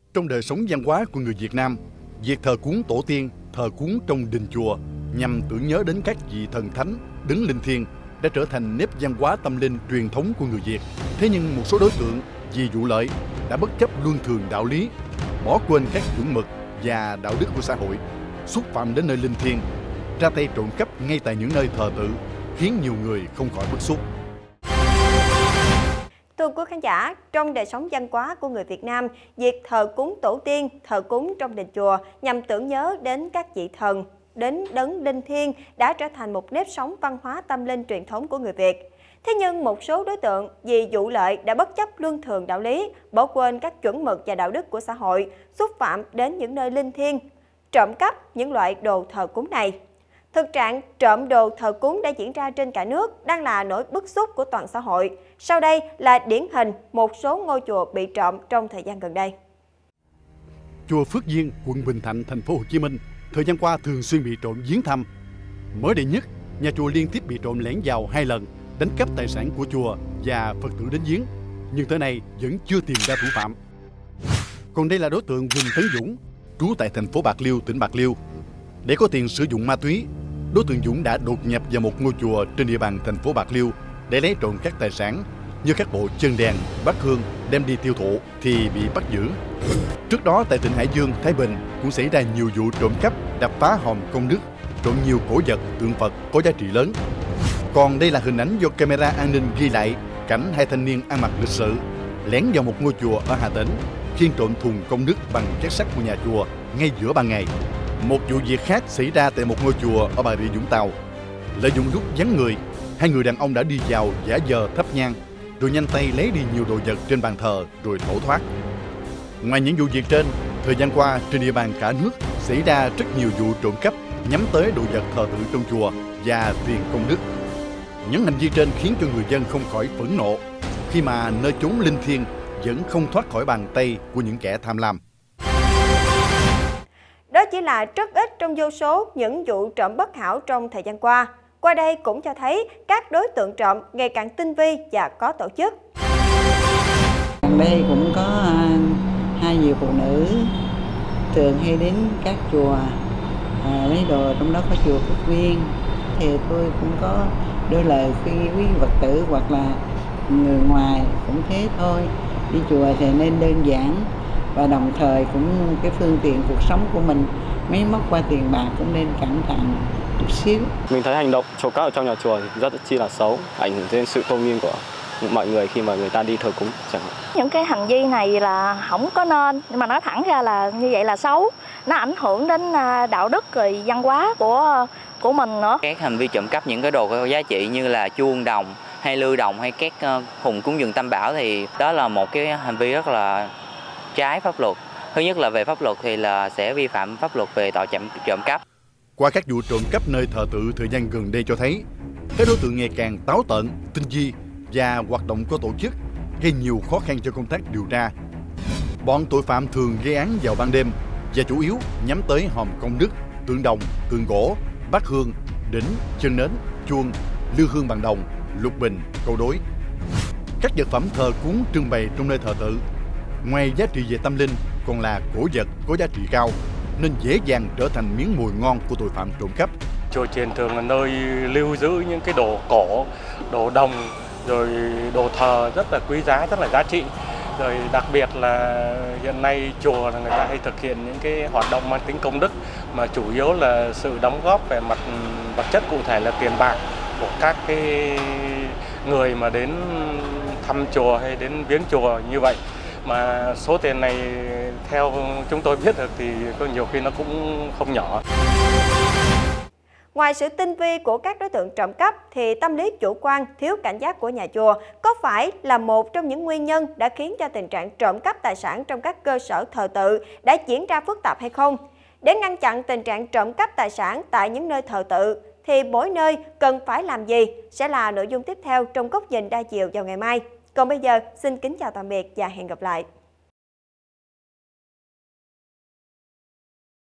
Trong đời sống văn hóa của người Việt Nam, việc thờ cúng tổ tiên, thờ cúng trong đình chùa nhằm tưởng nhớ đến các vị thần thánh, đấng linh thiêng đã trở thành nếp văn hóa tâm linh truyền thống của người Việt. Thế nhưng một số đối tượng vì vụ lợi đã bất chấp luân thường đạo lý, bỏ quên các chuẩn mực và đạo đức của xã hội, xúc phạm đến nơi linh thiêng, ra tay trộm cắp ngay tại những nơi thờ tự, khiến nhiều người không khỏi bức xúc. Thưa quý khán giả, trong đời sống văn hóa của người Việt Nam, việc thờ cúng tổ tiên, thờ cúng trong đền chùa nhằm tưởng nhớ đến các vị thần, đến đấng linh thiêng đã trở thành một nếp sống văn hóa tâm linh truyền thống của người Việt. Thế nhưng một số đối tượng vì vụ lợi đã bất chấp luân thường đạo lý, bỏ quên các chuẩn mực và đạo đức của xã hội, xúc phạm đến những nơi linh thiêng, trộm cắp những loại đồ thờ cúng này. Thực trạng trộm đồ thờ cúng đã diễn ra trên cả nước đang là nỗi bức xúc của toàn xã hội. Sau đây là điển hình một số ngôi chùa bị trộm trong thời gian gần đây. Chùa Phước Diên, quận Bình Thạnh, thành phố Hồ Chí Minh thời gian qua thường xuyên bị trộm viếng thăm. Mới đây nhất, nhà chùa liên tiếp bị trộm lẻn vào 2 lần, đánh cắp tài sản của chùa và Phật tử đến viếng, nhưng tới nay vẫn chưa tìm ra thủ phạm. Còn đây là đối tượng Huỳnh Tấn Dũng, trú tại thành phố Bạc Liêu, tỉnh Bạc Liêu. Để có tiền sử dụng ma túy, đối tượng Dũng đã đột nhập vào một ngôi chùa trên địa bàn thành phố Bạc Liêu để lấy trộm các tài sản như các bộ chân đèn, bát hương đem đi tiêu thụ thì bị bắt giữ. Trước đó tại tỉnh Hải Dương, Thái Bình cũng xảy ra nhiều vụ trộm cắp, đập phá hòm công đức, trộm nhiều cổ vật, tượng Phật có giá trị lớn. Còn đây là hình ảnh do camera an ninh ghi lại cảnh 2 thanh niên ăn mặc lịch sự lẻn vào một ngôi chùa ở Hà Tĩnh, khiêng trộm thùng công đức bằng két sắt của nhà chùa ngay giữa ban ngày. Một vụ việc khác xảy ra tại một ngôi chùa ở Bà Rịa Vũng Tàu. Lợi dụng lúc vắng người, 2 người đàn ông đã đi vào giả vờ thắp nhang, rồi nhanh tay lấy đi nhiều đồ vật trên bàn thờ rồi tẩu thoát. Ngoài những vụ việc trên, thời gian qua trên địa bàn cả nước xảy ra rất nhiều vụ trộm cắp nhắm tới đồ vật thờ tự trong chùa và tiền công đức. Những hành vi trên khiến cho người dân không khỏi phẫn nộ khi mà nơi chốn linh thiêng vẫn không thoát khỏi bàn tay của những kẻ tham lam. Đó chỉ là rất ít trong vô số những vụ trộm bất hảo trong thời gian qua. Qua đây cũng cho thấy các đối tượng trộm ngày càng tinh vi và có tổ chức. Gần đây cũng có 2 người phụ nữ thường hay đến các chùa lấy đồ, trong đó có chùa Phước Viên. Thì tôi cũng có đôi lời khuyên quý Phật tử hoặc là người ngoài cũng thế thôi. Đi chùa thì nên đơn giản và đồng thời cũng cái phương tiện cuộc sống của mình, máy móc qua tiền bạc cũng nên cẩn thận chút xíu. Mình thấy hành động trộm cắp ở trong nhà chùa thì rất chi là xấu, ảnh hưởng đến sự tôn nghiêm của mọi người khi mà người ta đi thờ cúng chẳng hạn. Những cái hành vi này là không có nên, nhưng mà nói thẳng ra là như vậy là xấu, nó ảnh hưởng đến đạo đức rồi văn hóa của mình nữa. Các hành vi trộm cắp những cái đồ có giá trị như là chuông đồng hay lư đồng hay các hùng cúng dường tam bảo thì đó là một cái hành vi rất là trái pháp luật. Thứ nhất là về pháp luật thì là sẽ vi phạm pháp luật về tội trộm cắp. Qua các vụ trộm cắp nơi thờ tự thời gian gần đây cho thấy, các đối tượng ngày càng táo tợn, tinh vi và hoạt động có tổ chức, gây nhiều khó khăn cho công tác điều tra. Bọn tội phạm thường gây án vào ban đêm và chủ yếu nhắm tới hòm công đức, tượng đồng, tượng gỗ, bát hương, đỉnh, chân nến, chuông, lư hương bằng đồng, lục bình, câu đối. Các vật phẩm thờ cúng trưng bày trong nơi thờ tự, ngoài giá trị về tâm linh còn là cổ vật có giá trị cao, nên dễ dàng trở thành miếng mồi ngon của tội phạm trộm cắp. Chùa chiền thường là nơi lưu giữ những cái đồ cổ, đồ đồng, rồi đồ thờ rất là quý giá, rất là giá trị. Rồi đặc biệt là hiện nay chùa là người ta hay thực hiện những cái hoạt động mang tính công đức mà chủ yếu là sự đóng góp về mặt vật chất, cụ thể là tiền bạc của các cái người mà đến thăm chùa hay đến viếng chùa như vậy. Mà số tiền này theo chúng tôi biết được thì có nhiều khi nó cũng không nhỏ. Ngoài sự tinh vi của các đối tượng trộm cắp thì tâm lý chủ quan, thiếu cảnh giác của nhà chùa có phải là một trong những nguyên nhân đã khiến cho tình trạng trộm cắp tài sản trong các cơ sở thờ tự đã diễn ra phức tạp hay không? Để ngăn chặn tình trạng trộm cắp tài sản tại những nơi thờ tự thì mỗi nơi cần phải làm gì sẽ là nội dung tiếp theo trong góc nhìn đa chiều vào ngày mai. Còn bây giờ, xin kính chào tạm biệt và hẹn gặp lại.